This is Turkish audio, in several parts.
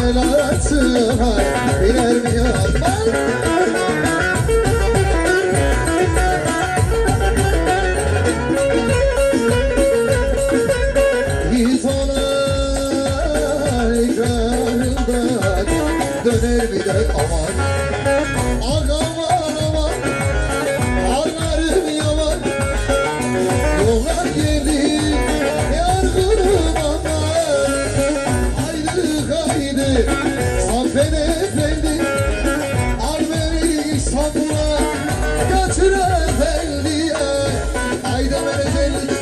el arasına biner mi yanmaz? Git ona ikrarından döner bir de aman. Aman aman ağlarım yaman. Yollar geldi yargınım ama. Haydi haydi Saffet Efendi, al beni İstanbul'a götür efendiye. Haydi menajerlik.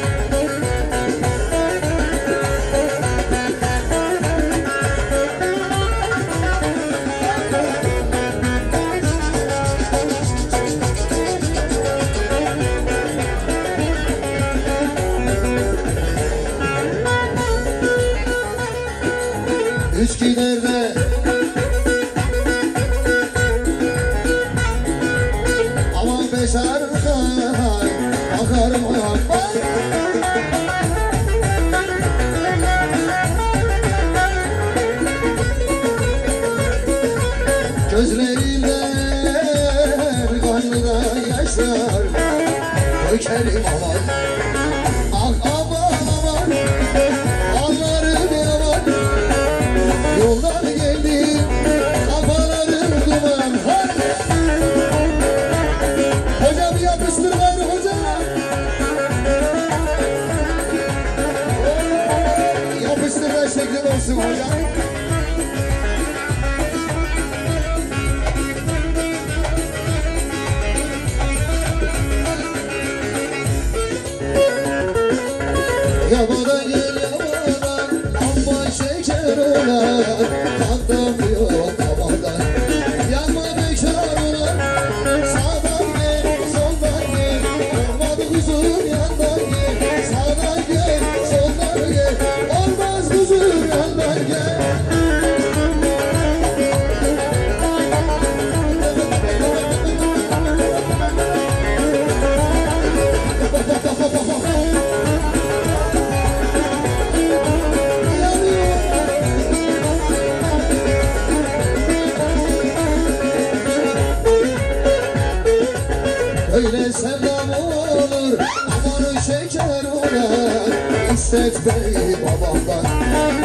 Üç giderde aman beş arka bakarım aman. Gözlerimden kanlıda yaşlar dökerim aman. Ah aman aman ağlarım yaman. Yoldan geldim, kafalarım duman. Hocam yapıştır beni hocam. Yapıştır da şeklin olsun hocam. Yabadan gel yabadan, amma şeker olan. Kandım yok babadan, yanma bekar olan. Sağdan gel, soldan gel, olmadı kuzum yandan gel. Sağdan gel, soldan gel, olmaz kuzum yandan gel. Öyle sevdam olur, amanı şeker olur. İstet beni babamdan.